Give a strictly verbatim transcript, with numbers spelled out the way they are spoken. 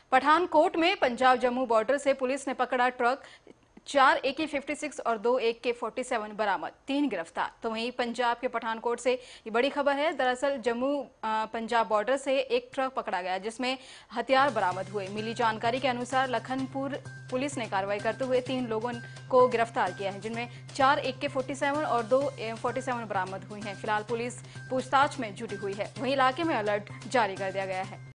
पठानकोट में पंजाब जम्मू बॉर्डर से पुलिस ने पकड़ा ट्रक, चार ए के फिफ्टी सिक्स और दो ए के फोर्टी सेवन बरामद, तीन गिरफ्तार। तो वहीं पंजाब के पठानकोट से ये बड़ी खबर है। दरअसल जम्मू पंजाब बॉर्डर से एक ट्रक पकड़ा गया जिसमें हथियार बरामद हुए। मिली जानकारी के अनुसार लखनपुर पुलिस ने कार्रवाई करते हुए तीन लोगों को गिरफ्तार किया है, जिनमें चार ए के फोर्टी सेवन और दो ए फोर्टी सेवन बरामद हुई हैं। फिलहाल पुलिस पूछताछ में जुटी हुई है। वहीं इलाके में अलर्ट जारी कर दिया गया है।